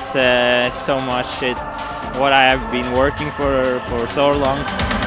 so much. It's what I have been working for so long.